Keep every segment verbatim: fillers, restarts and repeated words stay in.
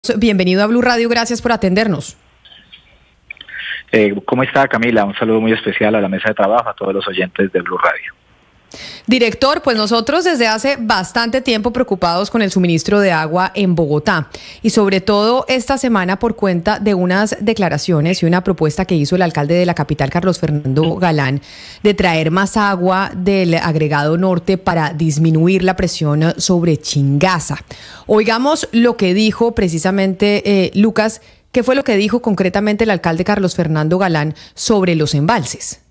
Bienvenido a Blue Radio, gracias por atendernos. Eh, ¿Cómo está, Camila? Un saludo muy especial a la mesa de trabajo, a todos los oyentes de Blue Radio. Director, pues nosotros desde hace bastante tiempo preocupados con el suministro de agua en Bogotá y sobre todo esta semana por cuenta de unas declaraciones y una propuesta que hizo el alcalde de la capital, Carlos Fernando Galán, de traer más agua del agregado norte para disminuir la presión sobre Chingaza. Oigamos lo que dijo precisamente eh, Lucas. ¿Qué fue lo que dijo concretamente el alcalde Carlos Fernando Galán sobre los embalses?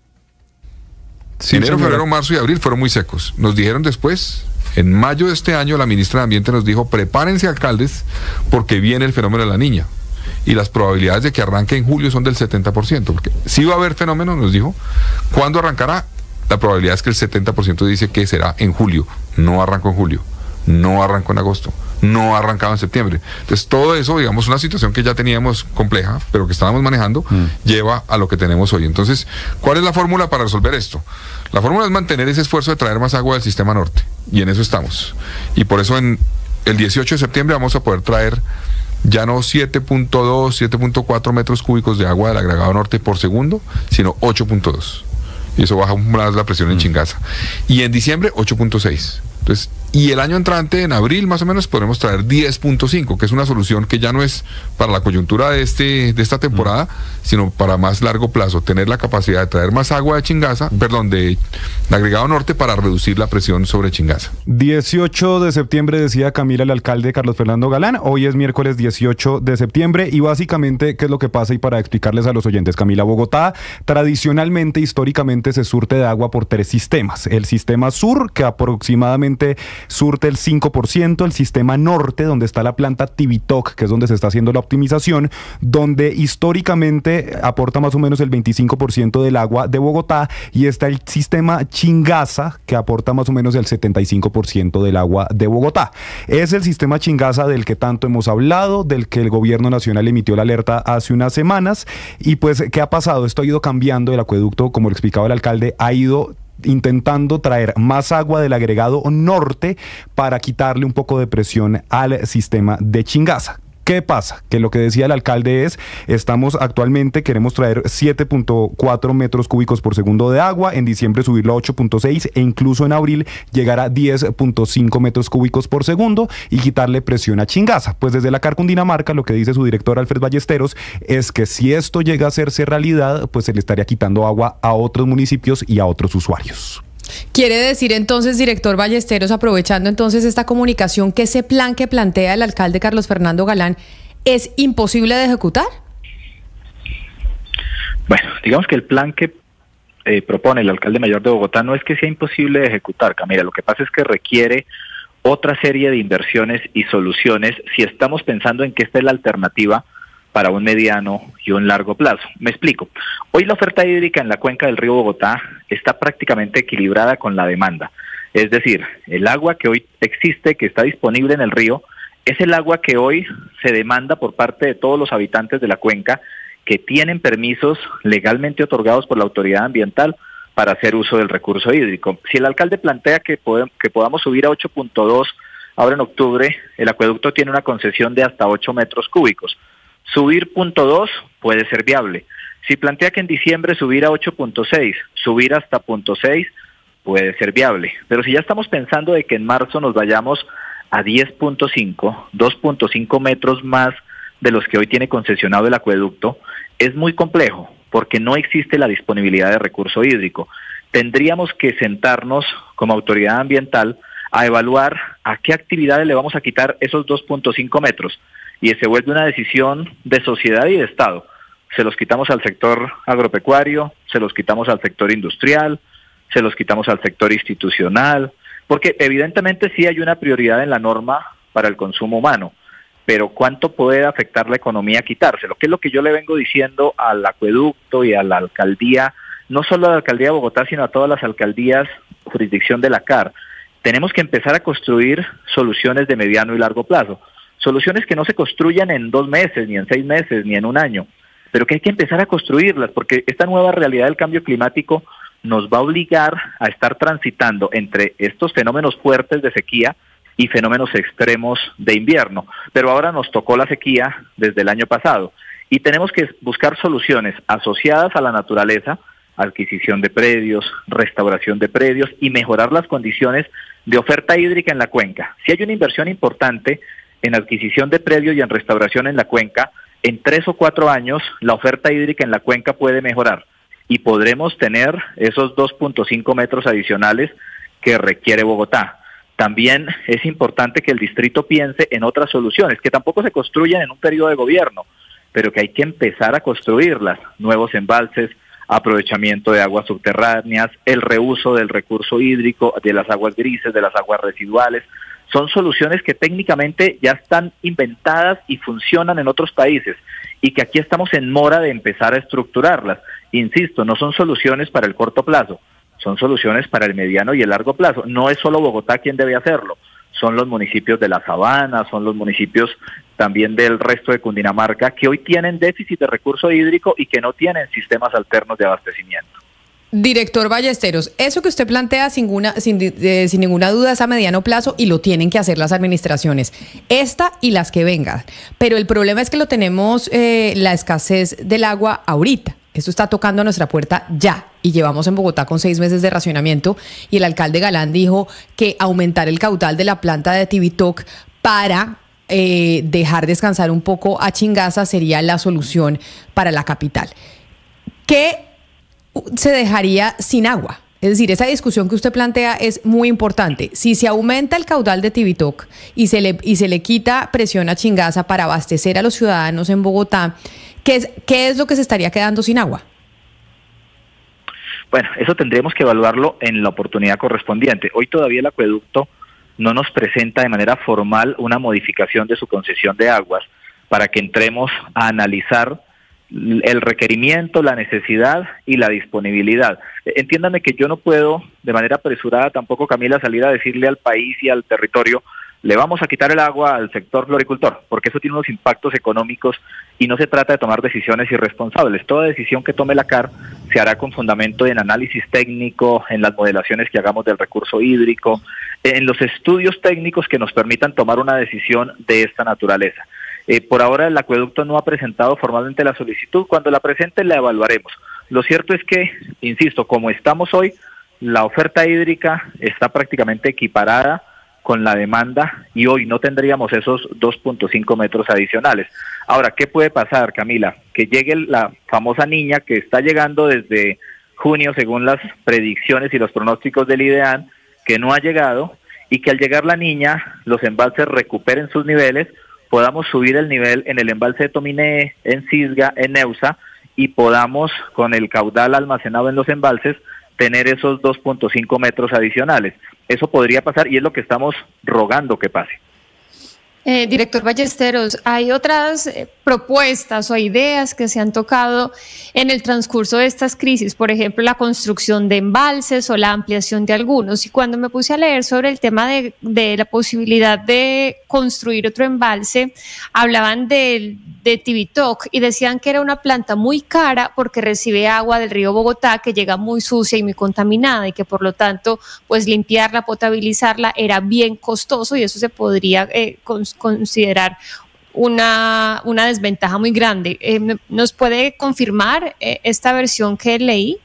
Sí, enero, febrero, marzo y abril fueron muy secos. Nos dijeron después, en mayo de este año, la ministra de Ambiente nos dijo, prepárense, alcaldes, porque viene el fenómeno de la Niña. Y las probabilidades de que arranque en julio son del setenta por ciento. Porque si va a haber fenómeno, nos dijo. ¿Cuándo arrancará? La probabilidad es que el setenta por ciento dice que será en julio. No arrancó en julio. No arrancó en agosto. No arrancaba en septiembre. Entonces todo eso, digamos, una situación que ya teníamos compleja, pero que estábamos manejando, mm. lleva a lo que tenemos hoy. Entonces, ¿cuál es la fórmula para resolver esto? La fórmula es mantener ese esfuerzo de traer más agua del sistema norte, y en eso estamos. Y por eso en el dieciocho de septiembre vamos a poder traer ya no siete punto dos, siete punto cuatro metros cúbicos de agua del agregado norte por segundo, sino ocho punto dos. Y eso baja más la presión en Chingaza. Y en diciembre, ocho punto seis. Entonces, y el año entrante, en abril más o menos, podremos traer diez punto cinco, que es una solución que ya no es para la coyuntura de este de esta temporada, mm. sino para más largo plazo, tener la capacidad de traer más agua de Chingaza, mm. perdón, de, de agregado norte para reducir la presión sobre Chingaza. dieciocho de septiembre, decía Camila, el alcalde Carlos Fernando Galán. Hoy es miércoles dieciocho de septiembre y básicamente, ¿qué es lo que pasa? Y para explicarles a los oyentes, Camila, Bogotá tradicionalmente, históricamente, se surte de agua por tres sistemas. El sistema sur, que aproximadamente surte el cinco por ciento, el sistema norte, donde está la planta Tibitoc, que es donde se está haciendo la optimización, donde históricamente aporta más o menos el veinticinco por ciento del agua de Bogotá, y está el sistema Chingaza, que aporta más o menos el setenta y cinco por ciento del agua de Bogotá. Es el sistema Chingaza del que tanto hemos hablado, del que el gobierno nacional emitió la alerta hace unas semanas, y pues, ¿qué ha pasado? Esto ha ido cambiando, el acueducto, como lo explicaba el alcalde, ha ido intentando traer más agua del agregado norte para quitarle un poco de presión al sistema de Chingaza. ¿Qué pasa? Que lo que decía el alcalde es, estamos actualmente, queremos traer siete punto cuatro metros cúbicos por segundo de agua, en diciembre subirlo a ocho punto seis e incluso en abril llegar a diez punto cinco metros cúbicos por segundo y quitarle presión a Chingaza. Pues desde la CAR Cundinamarca lo que dice su director Alfred Ballesteros es que si esto llega a hacerse realidad, pues se le estaría quitando agua a otros municipios y a otros usuarios. Quiere decir entonces, director Ballesteros, aprovechando entonces esta comunicación, que ese plan que plantea el alcalde Carlos Fernando Galán es imposible de ejecutar. Bueno, digamos que el plan que eh, propone el alcalde mayor de Bogotá no es que sea imposible de ejecutar, Camila. Lo que pasa es que requiere otra serie de inversiones y soluciones si estamos pensando en que esta es la alternativa para un mediano y un largo plazo. Me explico. Hoy la oferta hídrica en la cuenca del río Bogotá está prácticamente equilibrada con la demanda. Es decir, el agua que hoy existe, que está disponible en el río, es el agua que hoy se demanda por parte de todos los habitantes de la cuenca que tienen permisos legalmente otorgados por la autoridad ambiental para hacer uso del recurso hídrico. Si el alcalde plantea que, podemos, que podamos subir a ocho punto dos ahora en octubre, el acueducto tiene una concesión de hasta ocho metros cúbicos. Subir punto dos puede ser viable. Si plantea que en diciembre subir a ocho punto seis, subir hasta punto seis, puede ser viable. Pero si ya estamos pensando de que en marzo nos vayamos a diez punto cinco, dos punto cinco metros más de los que hoy tiene concesionado el acueducto, es muy complejo porque no existe la disponibilidad de recurso hídrico. Tendríamos que sentarnos como autoridad ambiental a evaluar a qué actividades le vamos a quitar esos dos punto cinco metros. Y se vuelve una decisión de sociedad y de Estado. Se los quitamos al sector agropecuario, se los quitamos al sector industrial, se los quitamos al sector institucional, porque evidentemente sí hay una prioridad en la norma para el consumo humano, pero ¿cuánto puede afectar la economía quitárselo? Que es lo que yo le vengo diciendo al acueducto y a la alcaldía, no solo a la alcaldía de Bogotá, sino a todas las alcaldías jurisdicción de la CAR. Tenemos que empezar a construir soluciones de mediano y largo plazo. Soluciones que no se construyan en dos meses, ni en seis meses, ni en un año, pero que hay que empezar a construirlas, porque esta nueva realidad del cambio climático nos va a obligar a estar transitando entre estos fenómenos fuertes de sequía y fenómenos extremos de invierno. Pero ahora nos tocó la sequía desde el año pasado y tenemos que buscar soluciones asociadas a la naturaleza, adquisición de predios, restauración de predios y mejorar las condiciones de oferta hídrica en la cuenca. Si hay una inversión importante en adquisición de predios y en restauración en la cuenca, en tres o cuatro años la oferta hídrica en la cuenca puede mejorar y podremos tener esos dos punto cinco metros adicionales que requiere Bogotá. También es importante que el distrito piense en otras soluciones, que tampoco se construyan en un periodo de gobierno, pero que hay que empezar a construirlas, nuevos embalses, aprovechamiento de aguas subterráneas, el reuso del recurso hídrico, de las aguas grises, de las aguas residuales. Son soluciones que técnicamente ya están inventadas y funcionan en otros países y que aquí estamos en mora de empezar a estructurarlas. Insisto, no son soluciones para el corto plazo, son soluciones para el mediano y el largo plazo. No es solo Bogotá quien debe hacerlo, son los municipios de la Sabana, son los municipios también del resto de Cundinamarca que hoy tienen déficit de recurso hídrico y que no tienen sistemas alternos de abastecimiento. Director Ballesteros, eso que usted plantea sin, una, sin, eh, sin ninguna duda es a mediano plazo y lo tienen que hacer las administraciones, esta y las que vengan. Pero el problema es que lo tenemos, eh, la escasez del agua ahorita. Esto está tocando a nuestra puerta ya y llevamos en Bogotá con seis meses de racionamiento y el alcalde Galán dijo que aumentar el caudal de la planta de Tibitoc para eh, dejar descansar un poco a Chingaza sería la solución para la capital. ¿Qué se dejaría sin agua? Es decir, esa discusión que usted plantea es muy importante. Si se aumenta el caudal de Tibitoc y se le, y se le quita presión a Chingaza para abastecer a los ciudadanos en Bogotá, ¿qué es, qué es lo que se estaría quedando sin agua? Bueno, eso tendremos que evaluarlo en la oportunidad correspondiente. Hoy todavía el acueducto no nos presenta de manera formal una modificación de su concesión de aguas para que entremos a analizar el requerimiento, la necesidad y la disponibilidad. Entiéndame que yo no puedo de manera apresurada tampoco, Camila, salir a decirle al país y al territorio le vamos a quitar el agua al sector floricultor, porque eso tiene unos impactos económicos y no se trata de tomar decisiones irresponsables. Toda decisión que tome la C A R se hará con fundamento en análisis técnico, en las modelaciones que hagamos del recurso hídrico, en los estudios técnicos que nos permitan tomar una decisión de esta naturaleza. Eh, por ahora el acueducto no ha presentado formalmente la solicitud. Cuando la presente la evaluaremos. Lo cierto es que, insisto, como estamos hoy, la oferta hídrica está prácticamente equiparada con la demanda y hoy no tendríamos esos dos punto cinco metros adicionales. Ahora, ¿qué puede pasar, Camila? Que llegue la famosa niña que está llegando desde junio según las predicciones y los pronósticos del IDEAN, que no ha llegado y que al llegar la niña los embalses recuperen sus niveles, podamos subir el nivel en el embalse de Tominé, en Cisga, en Neusa y podamos con el caudal almacenado en los embalses tener esos dos punto cinco metros adicionales. Eso podría pasar y es lo que estamos rogando que pase. Eh, director Ballesteros, hay otras eh, propuestas o ideas que se han tocado en el transcurso de estas crisis, por ejemplo, la construcción de embalses o la ampliación de algunos. Y cuando me puse a leer sobre el tema de, de la posibilidad de construir otro embalse, hablaban de, de Tibitoc y decían que era una planta muy cara porque recibe agua del río Bogotá que llega muy sucia y muy contaminada y que por lo tanto, pues limpiarla, potabilizarla era bien costoso y eso se podría eh, construir considerar una, una desventaja muy grande. Eh, ¿Nos puede confirmar eh, esta versión que leí?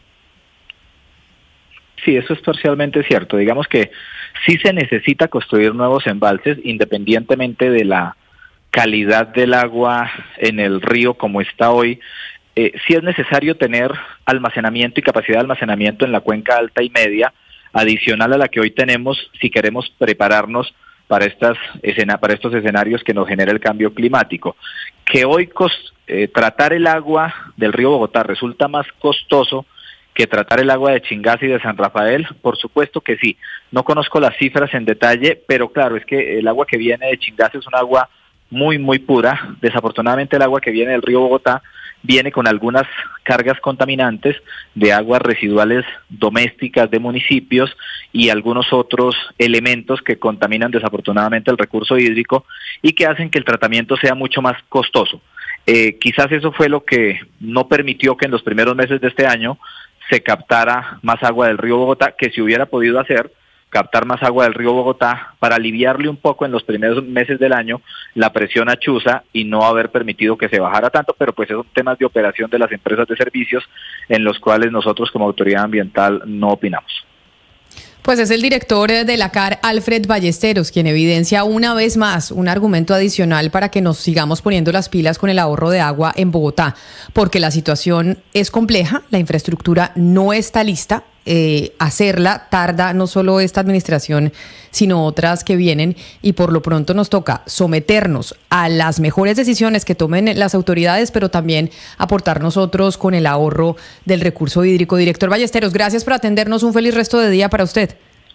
Sí, eso es parcialmente cierto. Digamos que sí se necesita construir nuevos embalses independientemente de la calidad del agua en el río como está hoy. Eh, sí es necesario tener almacenamiento y capacidad de almacenamiento en la cuenca alta y media, adicional a la que hoy tenemos si queremos prepararnos para estas escena, para estos escenarios que nos genera el cambio climático. Que hoy cos, eh, tratar el agua del río Bogotá resulta más costoso que tratar el agua de Chingaza y de San Rafael, por supuesto que sí. No conozco las cifras en detalle, pero claro, es que el agua que viene de Chingaza es un agua muy, muy pura. Desafortunadamente el agua que viene del río Bogotá viene con algunas cargas contaminantes de aguas residuales domésticas de municipios y algunos otros elementos que contaminan desafortunadamente el recurso hídrico y que hacen que el tratamiento sea mucho más costoso. Eh, quizás eso fue lo que no permitió que en los primeros meses de este año se captara más agua del río Bogotá, que se hubiera podido hacer captar más agua del río Bogotá para aliviarle un poco en los primeros meses del año la presión a Chuza y no haber permitido que se bajara tanto, pero pues son temas de operación de las empresas de servicios en los cuales nosotros como autoridad ambiental no opinamos. Pues es el director de la C A R, Alfred Ballesteros, quien evidencia una vez más un argumento adicional para que nos sigamos poniendo las pilas con el ahorro de agua en Bogotá, porque la situación es compleja, la infraestructura no está lista, eh, hacerla tarda no solo esta administración, sino otras que vienen, y por lo pronto nos toca someternos a las mejores decisiones que tomen las autoridades, pero también aportar nosotros con el ahorro del recurso hídrico. Director Ballesteros, gracias por atendernos, un feliz resto de día para usted.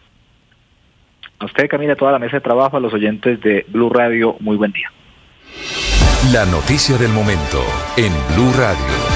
A usted, Camila, toda la mesa de trabajo, a los oyentes de Blue Radio, muy buen día. La noticia del momento en Blue Radio.